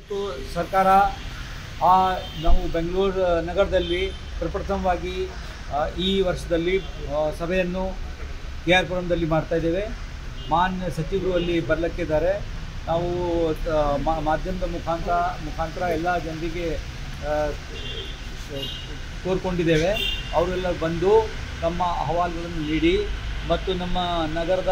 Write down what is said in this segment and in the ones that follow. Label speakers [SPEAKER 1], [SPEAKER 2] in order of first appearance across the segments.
[SPEAKER 1] ಇವತ್ತು ಸರ್ಕಾರ ನಾವು ಬೆಂಗಳೂರು ನಗರದಲ್ಲಿ ಪ್ರಪ್ರಥಮವಾಗಿ ಈ ವರ್ಷದಲ್ಲಿ ಸಭೆಯನ್ನು KR ಪುರಂದಲ್ಲಿ ಮಾಡ್ತಾ ಇದ್ದೇವೆ. ಮಾನ್ಯ ಸಚಿವರು ಅಲ್ಲಿ ಬರಲಿಕ್ಕಿದ್ದಾರೆ. ನಾವು ಮಾಧ್ಯಮದ ಮುಖಾಂತರ ಎಲ್ಲ ಜನರಿಗೆ ಕೋರ್ಕೊಂಡಿದ್ದೇವೆ. ಅವರೆಲ್ಲ ಬಂದು ತಮ್ಮ ಅಹವಾಲುಗಳನ್ನು ನೀಡಿ ಮತ್ತು ನಮ್ಮ ನಗರದ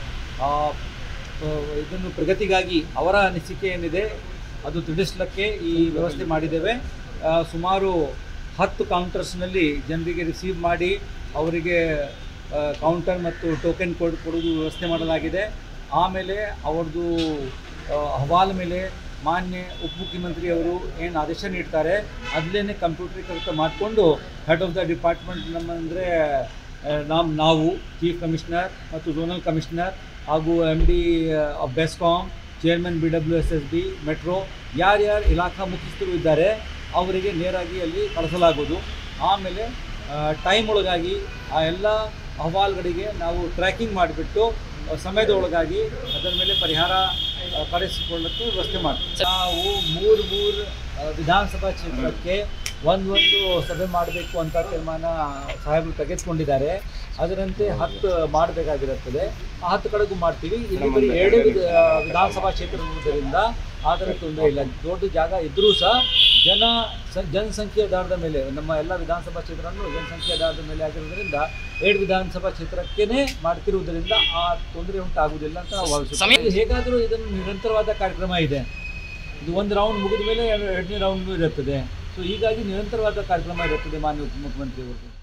[SPEAKER 1] ಇದನ್ನು ಪ್ರಗತಿಗಾಗಿ ಅವರ ಅನಿಸಿಕೆ ಏನಿದೆ ಅದು ತಿಳಿಸಲಿಕ್ಕೆ ಈ ವ್ಯವಸ್ಥೆ ಮಾಡಿದ್ದೇವೆ. ಸುಮಾರು 10 ಕೌಂಟರ್ಸ್ನಲ್ಲಿ ಜನರಿಗೆ ರಿಸೀವ್ ಮಾಡಿ ಅವರಿಗೆ ಕೌಂಟರ್ ಮತ್ತು ಟೋಕೆನ್ ಕೊಡೋದು ವ್ಯವಸ್ಥೆ ಮಾಡಲಾಗಿದೆ. ಆಮೇಲೆ ಅವ್ರದ್ದು ಅಹವಾಲು ಮೇಲೆ ಮಾನ್ಯ ಉಪಮುಖ್ಯಮಂತ್ರಿಯವರು ಏನು ಆದೇಶ ನೀಡ್ತಾರೆ ಅದನ್ನೇ ಕಂಪ್ಯೂಟರೀಕೃತ ಮಾಡಿಕೊಂಡು ಹೆಡ್ ಆಫ್ ದ ಡಿಪಾರ್ಟ್ಮೆಂಟ್ ನಮ್ಮಂದರೆ ನಾವು ಚೀಫ್ ಕಮಿಷನರ್ ಮತ್ತು ಝೋನಲ್ ಕಮಿಷನರ್ ಹಾಗೂ MD of BESCOM, chairman BWSSB, metro ಯಾರ್ಯಾರು ಇಲಾಖಾ ಮುಖ್ಯಸ್ಥರು ಇದ್ದಾರೆ ಅವರಿಗೆ ನೇರಾಗಿ ಅಲ್ಲಿ ಕಳಿಸಲಾಗೋದು. ಆಮೇಲೆ ಟೈಮ್ ಒಳಗಾಗಿ ಆ ಎಲ್ಲ ಅಹವಾಲುಗಳಿಗೆ ನಾವು ಟ್ರ್ಯಾಕಿಂಗ್ ಮಾಡಿಬಿಟ್ಟು ಸಮಯದ ಒಳಗಾಗಿ ಅದರ ಮೇಲೆ ಪರಿಹಾರ ಪಡಿಸಿಕೊಳ್ಳೋಕ್ಕೆ ವ್ಯವಸ್ಥೆ ಮಾಡ್ತೀವಿ. ನಾವು ಮೂರು ವಿಧಾನಸಭಾ ಕ್ಷೇತ್ರಕ್ಕೆ ಒಂದು ಸಭೆ ಮಾಡಬೇಕು ಅಂತ ತೀರ್ಮಾನ ಸಾಹೇಬರು ತೆಗೆದುಕೊಂಡಿದ್ದಾರೆ. ಅದರಂತೆ 10 ಮಾಡಬೇಕಾಗಿರುತ್ತದೆ. ಆ 10 ಕಡೆಗೂ ಮಾಡ್ತೀವಿ. ಇಲ್ಲಿ ಬರೀ 2 ವಿಧಾನಸಭಾ ಕ್ಷೇತ್ರ ಇರುವುದರಿಂದ ಆದರೆ ತೊಂದರೆ ಇಲ್ಲ. ದೊಡ್ಡ ಜಾಗ ಇದ್ದರೂ ಸಹ ಜನಸಂಖ್ಯೆ ಆಧಾರದ ಮೇಲೆ ನಮ್ಮ ಎಲ್ಲ ವಿಧಾನಸಭಾ ಕ್ಷೇತ್ರವನ್ನು ಜನಸಂಖ್ಯೆ ಆಧಾರದ ಮೇಲೆ ಆಗಿರೋದ್ರಿಂದ 2 ವಿಧಾನಸಭಾ ಕ್ಷೇತ್ರಕ್ಕೇ ಮಾಡ್ತಿರುವುದರಿಂದ ಆ ತೊಂದರೆ ಉಂಟಾಗುವುದಿಲ್ಲ ಅಂತ ನಾವು ಭಾವಿಸುತ್ತೇವೆ. ಹೇಗಾದರೂ ಇದನ್ನು ನಿರಂತರವಾದ ಕಾರ್ಯಕ್ರಮ ಇದೆ. ಇದು 1 ರೌಂಡ್ ಮುಗಿದ ಮೇಲೆ 2ನೇ ರೌಂಡ್ ಇರುತ್ತದೆ. ಸೊ ಹೀಗಾಗಿ ನಿರಂತರವಾದ ಕಾರ್ಯಕ್ರಮ ಇರುತ್ತದೆ ಮಾನ್ಯ ಉಪಮುಖ್ಯಮಂತ್ರಿಯವರು.